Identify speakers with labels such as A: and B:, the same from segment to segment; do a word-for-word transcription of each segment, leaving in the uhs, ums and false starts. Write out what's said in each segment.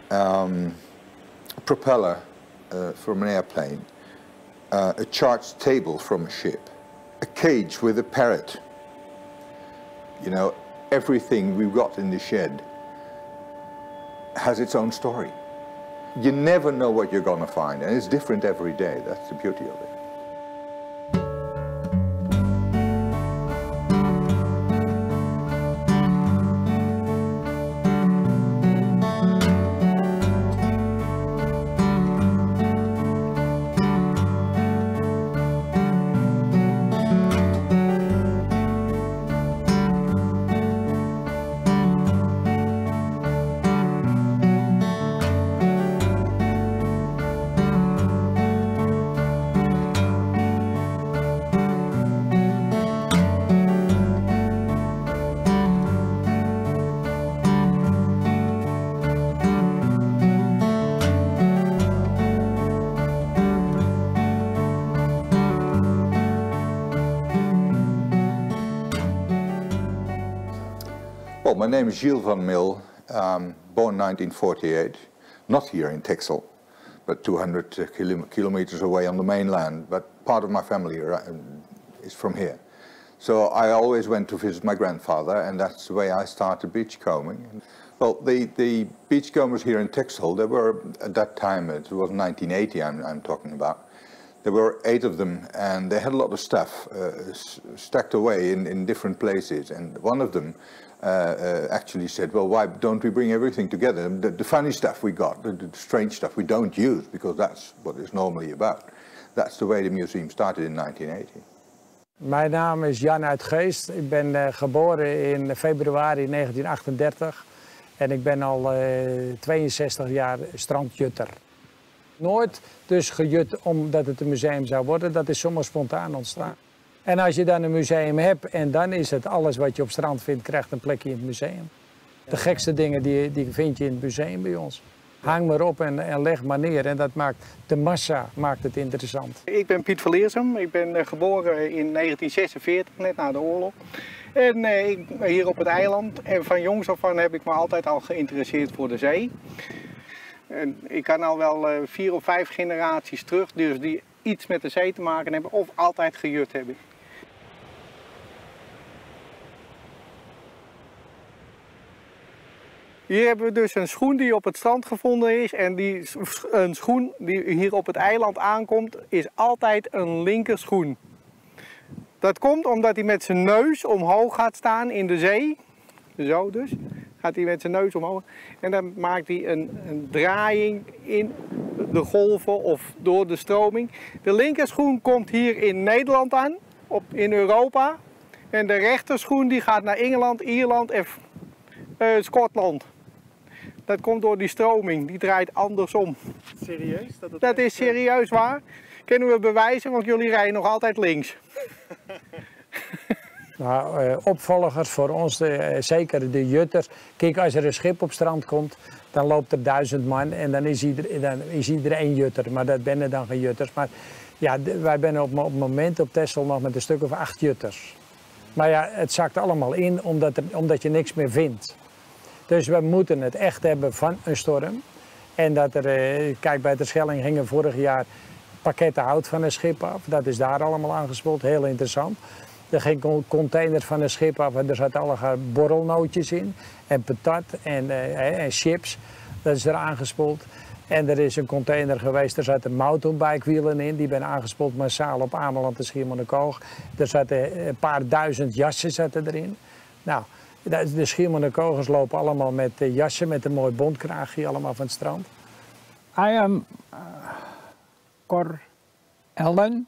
A: um, a propeller uh, from an airplane, uh, a charged table from a ship, a cage with a parrot. You know, everything we've got in the shed has its own story. You never know what you're going to find, and it's different every day. That's the beauty of it. Well, my name is Gilles van Mil, um, born nineteen forty-eight, not here in Texel, but two hundred uh, kilo kilometers away on the mainland, but part of my family uh, is from here. So I always went to visit my grandfather, and that's the way I started beachcombing. Well, the, the beachcombers here in Texel, there were, at that time, it was nineteen eighty I'm, I'm talking about, there were eight of them, and they had a lot of stuff uh, stacked away in, in different places, and one of them Uh, uh, actually said, well, why don't we bring everything together? The, the funny stuff we got, the, the strange stuff we don't use, because that's what it's normally about. That's the way the museum started in nineteen eighty.
B: Mijn naam is Jan uit Geest. Ik ben uh, geboren in februari negentien achtendertig en ik ben al uh, tweeënzestig jaar strandjutter. Nooit dus gejut omdat het een museum zou worden, dat is zomaar spontaan ontstaan. En als je dan een museum hebt en dan is het alles wat je op strand vindt, krijgt een plekje in het museum. De gekste dingen die, die vind je in het museum bij ons. Hang maar op en, en leg maar neer en dat maakt, de massa maakt het interessant.
C: Ik ben Piet van Leersum, ik ben uh, geboren in negentien zesenveertig, net na de oorlog. En uh, ik ben hier op het eiland en van jongs af aan heb ik me altijd al geïnteresseerd voor de zee. En ik kan al wel uh, vier of vijf generaties terug, dus die iets met de zee te maken hebben of altijd gejut hebben. Hier hebben we dus een schoen die op het strand gevonden is en die, een schoen die hier op het eiland aankomt is altijd een linkerschoen. Dat komt omdat hij met zijn neus omhoog gaat staan in de zee. Zo dus. Gaat hij met zijn neus omhoog en dan maakt hij een, een draaiing in de golven of door de stroming. De linkerschoen komt hier in Nederland aan, op, in Europa. En de rechterschoen die gaat naar Engeland, Ierland en uh, Schotland. Dat komt door die stroming, die draait andersom.
D: Serieus? Dat, het
C: dat is
D: echt,
C: serieus waar. Kunnen we bewijzen, want jullie rijden nog altijd links.
B: Nou, uh, opvolgers voor ons, uh, zeker de jutters. Kijk, als er een schip op strand komt, dan loopt er duizend man en dan is iedereen, dan is iedereen jutter. Maar dat ben dan geen jutters. Maar ja, wij zijn op, op het moment op Texel nog met een stuk of acht jutters. Maar ja, het zakt allemaal in omdat, er, omdat je niks meer vindt. Dus we moeten het echt hebben van een storm. En dat er, uh, kijk, bij de Schelling gingen vorig jaar pakketten hout van een schip af. Dat is daar allemaal aangespoeld, heel interessant. Er ging een container van een schip af en er zaten allerlei borrelnootjes in. En patat en, uh, en chips, dat is er aangespoeld. En er is een container geweest, er zaten mountainbikewielen in. Die zijn aangespoeld massaal op Ameland en Schiermonnikoog. Er zaten een paar duizend jassen zaten erin. Nou, de Schiermonnikoogers lopen allemaal met jassen met een mooi bontkraagje allemaal van het strand.
E: I am uh, Cor Ellen.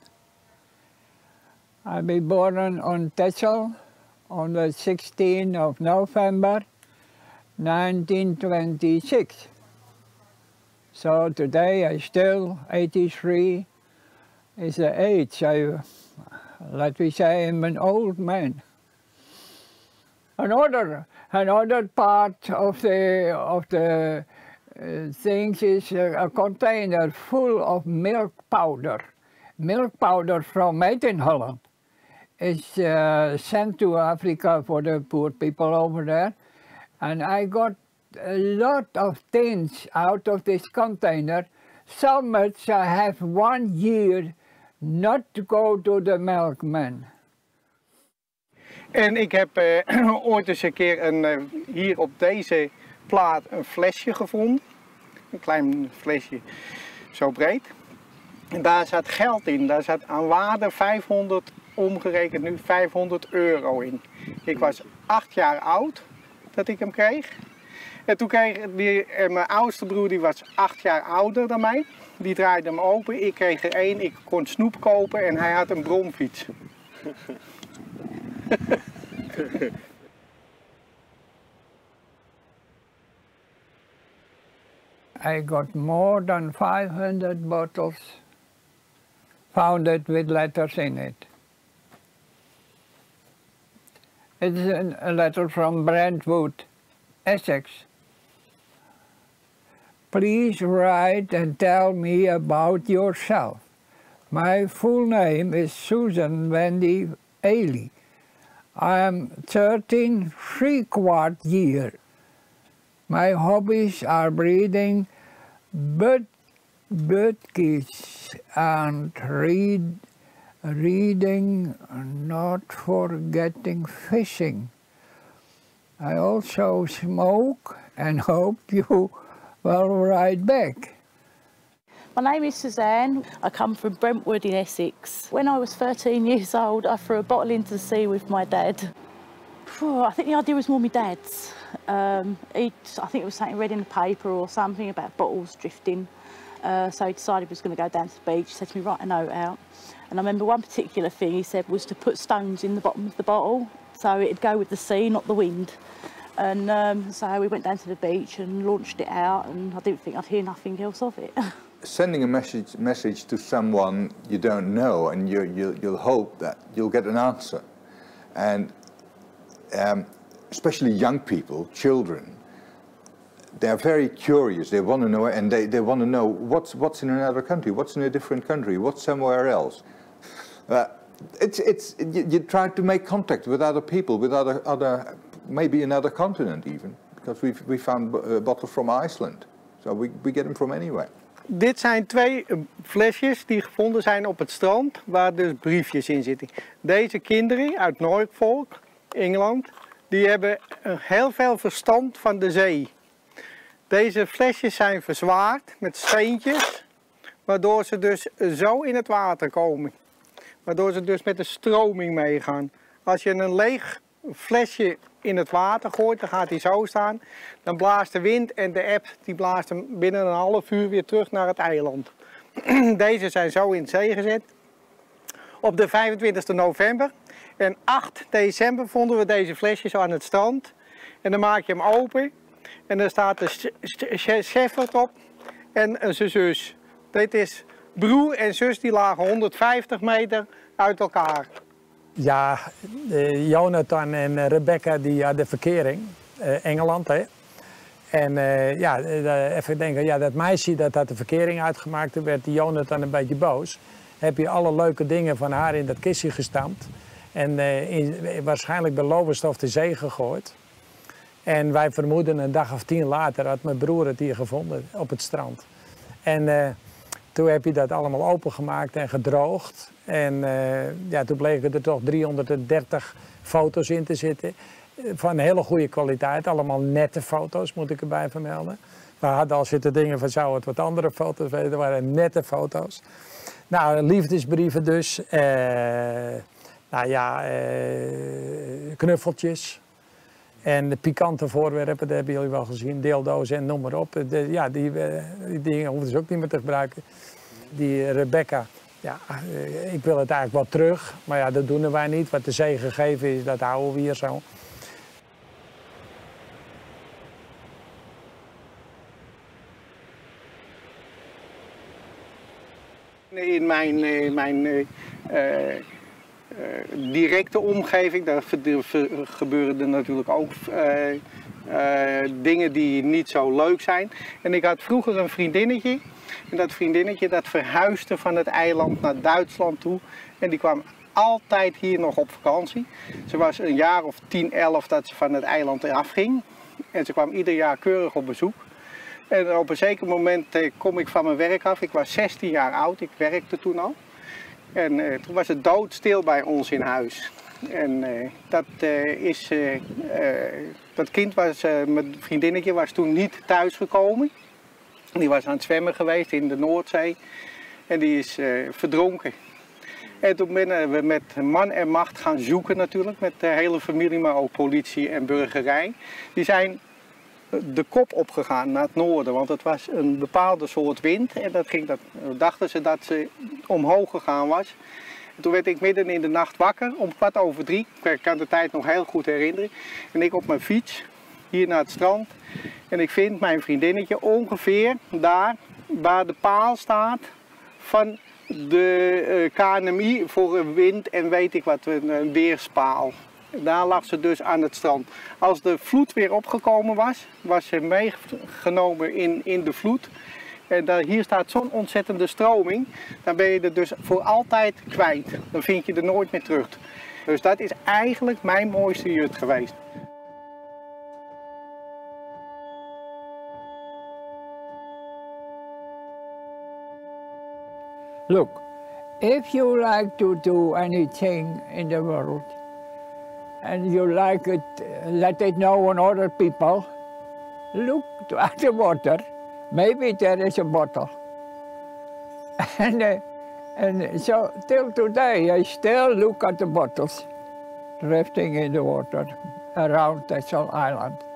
E: I was born on Texel on the sixteenth of November nineteen twenty-six. So today I still eighty-three is the age. I, let me say I'm an old man. Another, another part of the, of the uh, things is a, a container full of milk powder. Milk powder from made in Holland is uh, sent to Africa for the poor people over there. And I got a lot of things out of this container. So much I have one year not to go to the milkman.
C: En ik heb uh, ooit eens een keer een, uh, hier op deze plaat een flesje gevonden. Een klein flesje, zo breed. En daar zat geld in. Daar zat aan waarde vijfhonderd, omgerekend nu vijfhonderd euro in. Ik was acht jaar oud dat ik hem kreeg. En toen kreeg die, en mijn oudste broer, die was acht jaar ouder dan mij. Die draaide hem open. Ik kreeg er één. Ik kon snoep kopen en hij had een bromfiets.
E: I got more than five hundred bottles founded with letters in it. It's a letter from Brentwood, Essex. Please write and tell me about yourself. My full name is Susan Wendy Ailey. I am thirteen, three-quart year. My hobbies are breeding bud, budgies and read, reading, not forgetting fishing. I also smoke and hope you will write back.
D: My name is Suzanne. I come from Brentwood in Essex. When I was thirteen years old, I threw a bottle into the sea with my dad. I think the idea was more my dad's. Um, he, I think it was something read in the paper or something about bottles drifting. Uh, so he decided he was going to go down to the beach. He said to me, write a note out. And I remember one particular thing he said was to put stones in the bottom of the bottle so it'd go with the sea, not the wind. And um, so we went down to the beach and launched it out, and I didn't think I'd hear nothing else of it.
A: Sending a message message to someone you don't know, and you, you, you'll hope that you'll get an answer. And um, especially young people, children, they're very curious. They want to know, and they, they want to know what's, what's in another country, what's in a different country, what's somewhere else. Uh, it's, it's, you, you try to make contact with other people, with other, other maybe another continent even, because we've, we found a bottle from Iceland. So we, we get them from anywhere.
C: Dit zijn twee flesjes die gevonden zijn op het strand, waar dus briefjes in zitten. Deze kinderen uit Norfolk, Engeland, die hebben heel veel verstand van de zee. Deze flesjes zijn verzwaard met steentjes, waardoor ze dus zo in het water komen. Waardoor ze dus met de stroming meegaan. Als je een leeg flesje in het water gooit, dan gaat hij zo staan. Dan blaast de wind en de eb die blaast hem binnen een half uur weer terug naar het eiland. Deze zijn zo in zee gezet. Op de vijfentwintigste november en acht december vonden we deze flesjes aan het strand. En dan maak je hem open en dan staat de Shepherd op en zijn zus. Dit is broer en zus, die lagen honderdvijftig meter uit elkaar.
B: Ja, uh, Jonathan en Rebecca die hadden verkering, uh, Engeland hè. En uh, ja, uh, even denken, ja, dat meisje dat had de verkering uitgemaakt, toen werd die Jonathan een beetje boos. Heb je alle leuke dingen van haar in dat kistje gestampt en uh, in, waarschijnlijk bij Lowestoft de zee gegooid. En wij vermoeden een dag of tien later had mijn broer het hier gevonden op het strand. En uh, toen heb je dat allemaal opengemaakt en gedroogd. En uh, ja, toen bleken er toch driehonderddertig foto's in te zitten. Van hele goede kwaliteit, allemaal nette foto's moet ik erbij vermelden. We hadden al zitten dingen van zou het wat andere foto's weten, er waren nette foto's. Nou, liefdesbrieven dus. Uh, nou ja, uh, knuffeltjes. En de pikante voorwerpen, dat hebben jullie wel gezien, deeldozen en noem maar op. De, ja, die, die dingen hoeven ze ook niet meer te gebruiken. Die Rebecca, ja, ik wil het eigenlijk wel terug, maar ja, dat doen wij niet. Wat de zee gegeven is, dat houden we hier zo.
C: In mijn, mijn uh, uh, Uh, directe omgeving, daar gebeuren er natuurlijk ook uh, uh, dingen die niet zo leuk zijn. En ik had vroeger een vriendinnetje en dat vriendinnetje dat verhuisde van het eiland naar Duitsland toe en die kwam altijd hier nog op vakantie. Ze was een jaar of tien, elf dat ze van het eiland afging. En ze kwam ieder jaar keurig op bezoek. En op een zeker moment eh, kom ik van mijn werk af. Ik was zestien jaar oud, ik werkte toen al. En eh, toen was het doodstil bij ons in huis. En uh, dat, uh, is, uh, uh, dat kind, was, uh, mijn vriendinnetje, was toen niet thuisgekomen. Die was aan het zwemmen geweest in de Noordzee en die is uh, verdronken. En toen ben we met man en macht gaan zoeken natuurlijk, met de hele familie, maar ook politie en burgerij. Die zijn de kop opgegaan naar het noorden, want het was een bepaalde soort wind en dat ging, dat, dachten ze dat ze omhoog gegaan was. En toen werd ik midden in de nacht wakker, om kwart over drie, ik kan de tijd nog heel goed herinneren. En ik op mijn fiets, hier naar het strand. En ik vind mijn vriendinnetje ongeveer daar waar de paal staat van de uh, K N M I voor een wind en weet ik wat, een, een weerspaal. Daar lag ze dus aan het strand. Als de vloed weer opgekomen was, was ze meegenomen in, in de vloed. En daar, hier staat zo'n ontzettende stroming, dan ben je er dus voor altijd kwijt. Dan vind je er nooit meer terug. Dus dat is eigenlijk mijn mooiste jut geweest.
E: Look, if you like to do anything in the world, and you like it, let it know on other people, look at the water. Maybe there is a bottle. and, uh, and so till today I still look at the bottles drifting in the water around Texel Island.